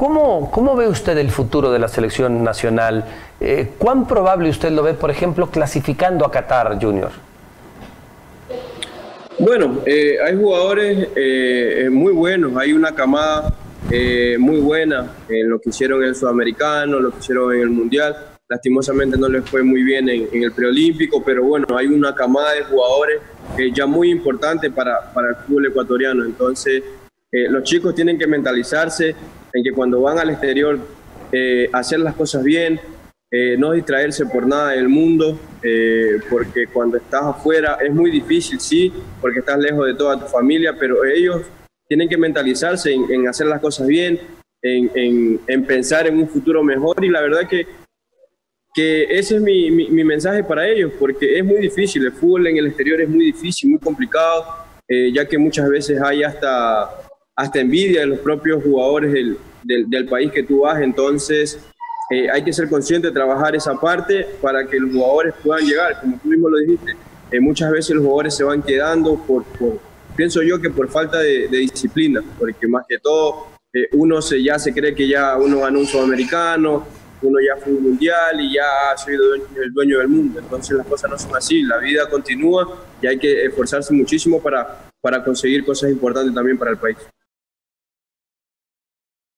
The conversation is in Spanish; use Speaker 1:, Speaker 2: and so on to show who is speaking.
Speaker 1: ¿Cómo ve usted el futuro de la selección nacional? ¿Cuán probable usted lo ve, por ejemplo, clasificando a Qatar, Junior?
Speaker 2: Bueno, hay jugadores muy buenos, hay una camada muy buena en lo que hicieron en el Sudamericano, lo que hicieron en el Mundial. Lastimosamente no les fue muy bien en el preolímpico, pero bueno, hay una camada de jugadores ya muy importante para el fútbol ecuatoriano. Entonces, los chicos tienen que mentalizarse en que cuando van al exterior, hacer las cosas bien, no distraerse por nada del mundo, porque cuando estás afuera es muy difícil, sí, porque estás lejos de toda tu familia, pero ellos tienen que mentalizarse en hacer las cosas bien, en pensar en un futuro mejor, y la verdad que ese es mi mensaje para ellos, porque es muy difícil, el fútbol en el exterior es muy difícil, muy complicado, ya que muchas veces hay hasta envidia de los propios jugadores del país que tú vas. Entonces hay que ser consciente de trabajar esa parte para que los jugadores puedan llegar, como tú mismo lo dijiste. Muchas veces los jugadores se van quedando pienso yo que por falta de disciplina, porque más que todo uno ya se cree que ya uno ganó un sudamericano, uno ya fue un mundial y ya ha sido el dueño del mundo. Entonces las cosas no son así, la vida continúa y hay que esforzarse muchísimo para conseguir cosas importantes también para el país.